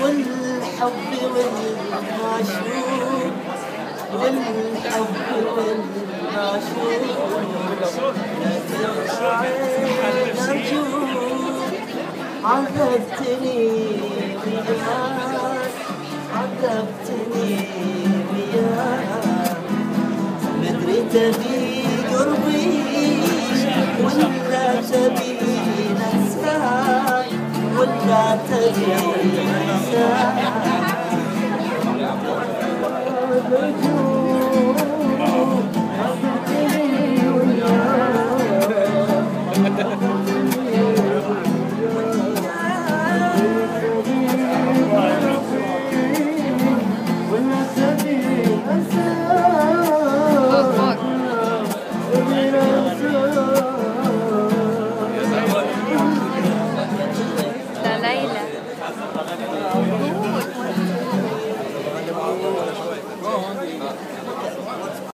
والحب والمعشوق، والحب والمعشوق، لا تبعد أرجوك. عذبتني وياك، عذبتني وياك، مدري تبي قربي ولا تبي نساك، ولا تبي نساك. لا ليلى